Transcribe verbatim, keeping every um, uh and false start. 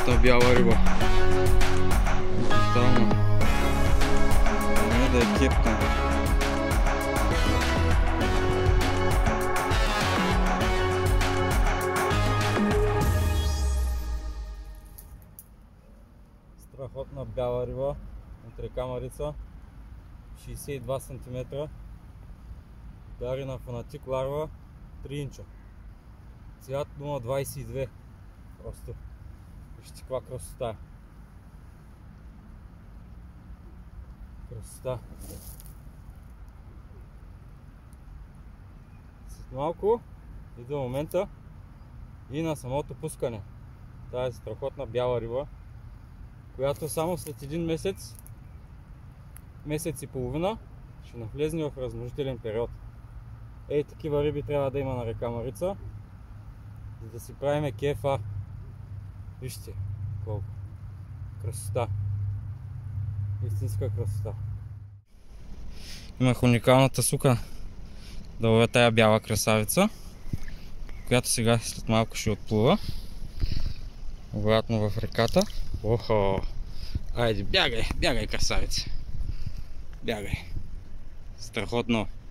страхотна бяла риба. Тотално. Не да е кепка. Страхотна бяла риба от река Марица. шейсет и два сантиметра. Дарена фанатик ларва три инча. Цвят нула двайсет и две. Просто вижте каква красота. Красота. След малко идва момента и на самото пускане. Тази страхотна бяла риба, която само след един месец, месец и половина, ще навлезне в размножителен период. Ей, такива риби трябва да има на река Марица, за да си правиме кефа. Вижте колко красота. Истинска красота. Имах уникалната сука да ловя тая бяла красавица, която сега след малко ще отплува обратно в реката. Охо! Айде, бягай, бягай, красавица! Бягай! Страхотно!